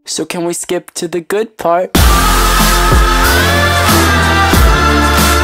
So can we skip to the good part?